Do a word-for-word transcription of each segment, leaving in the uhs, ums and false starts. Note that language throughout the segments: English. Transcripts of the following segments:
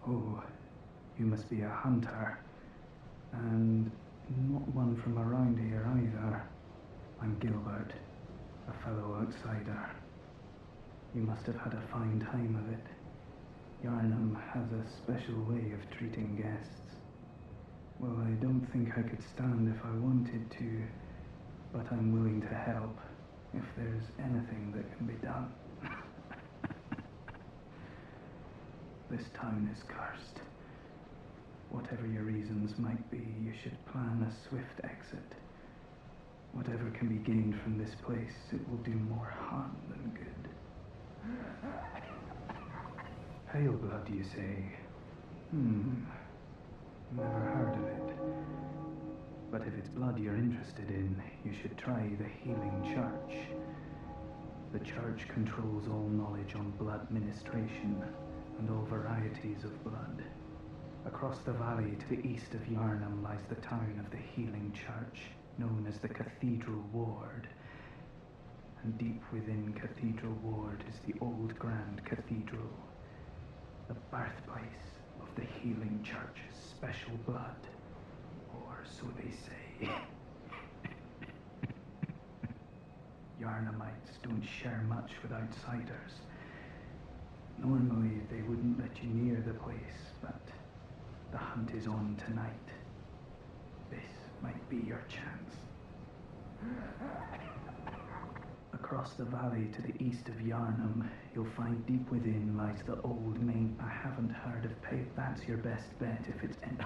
Oh, you must be a hunter. And not one from around here either. I'm Gilbert, a fellow outsider. You must have had a fine time of it. Yharnam has a special way of treating guests. Well, I don't think I could stand if I wanted to, but I'm willing to help if there's anything that can be done. This town is cursed. Whatever your reasons might be, you should plan a swift exit. Whatever can be gained from this place, it will do more harm than good. Pale blood, you say? Hmm. Never heard of it. But if it's blood you're interested in, you should try the Healing Church. The church controls all knowledge on blood ministration and all varieties of blood. Across the valley to the east of Yharnam lies the town of the Healing Church, known as the Cathedral Ward. And deep within Cathedral Ward is the old Grand Cathedral, the birthplace of the Healing Church's special blood, or so they say. Yharnamites don't share much with outsiders. Normally they wouldn't let you near the place, but the hunt is on tonight. This might be your chance. Across the valley to the east of Yharnam, you'll find deep within lies the old main. I haven't heard of Pale. That's your best bet if it's any.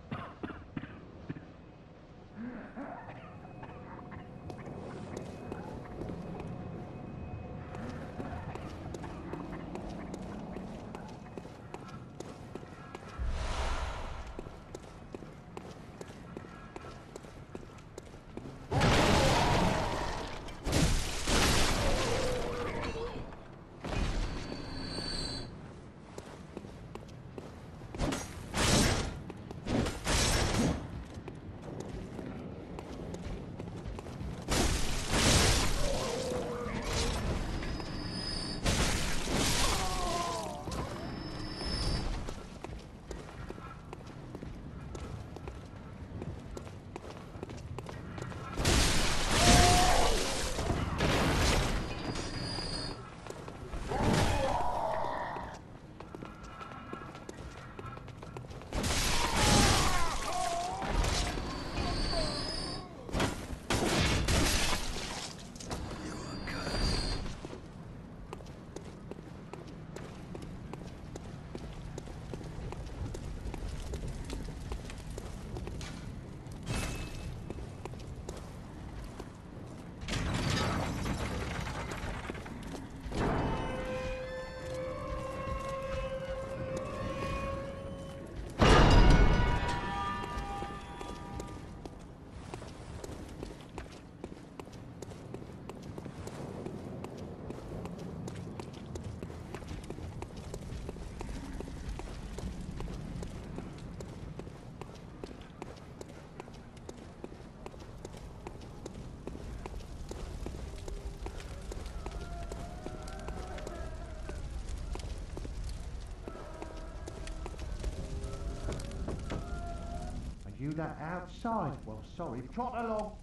You that outside? Well, sorry, trot along.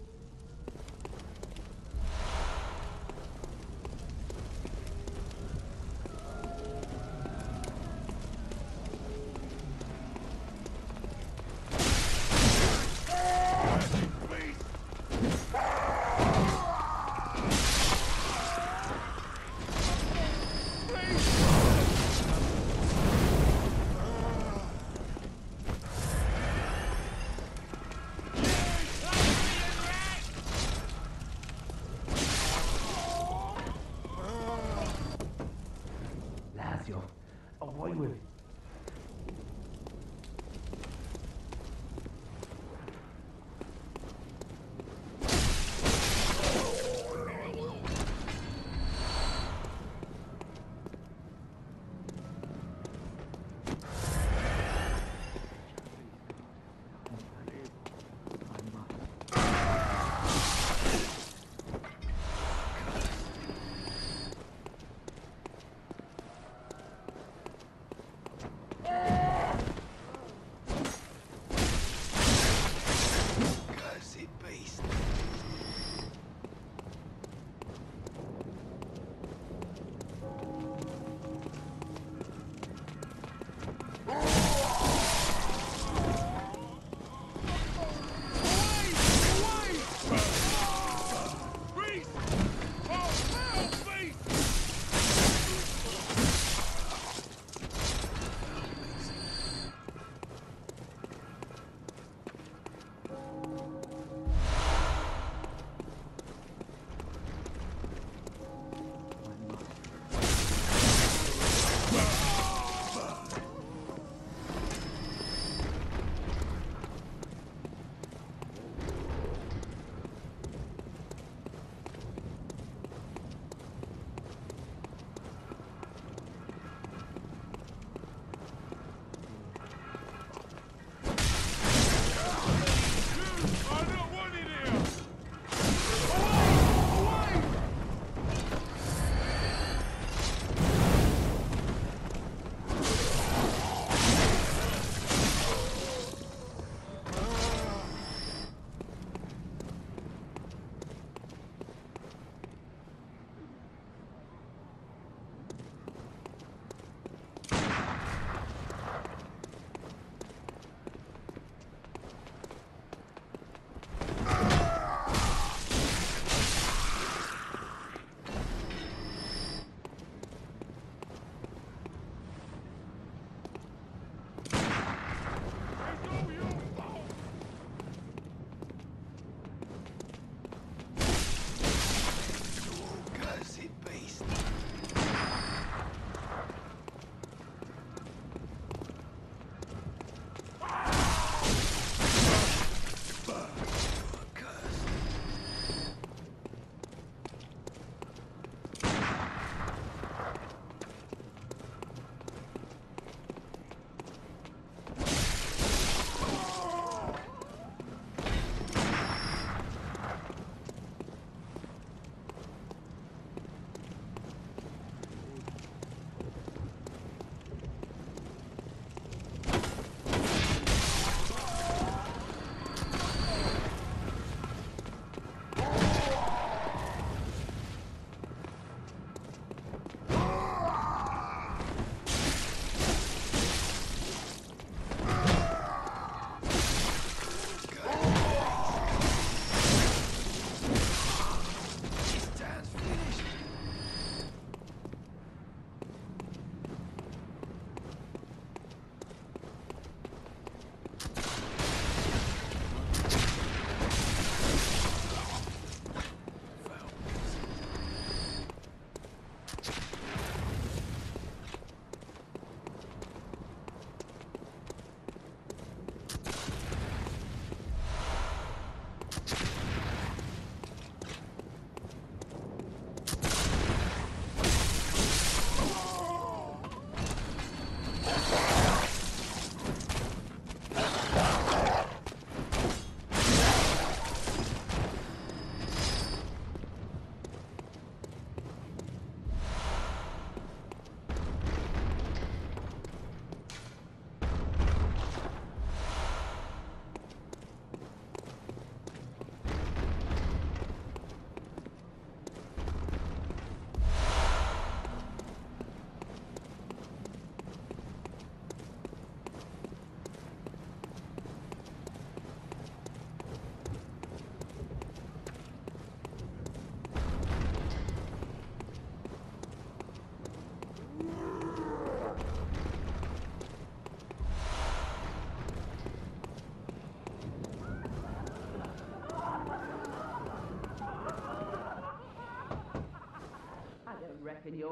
Away with it.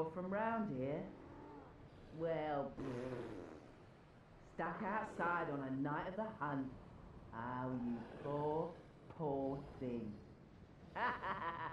You're from round here? Well, stuck outside on a night of the hunt. Oh, you poor, poor thing.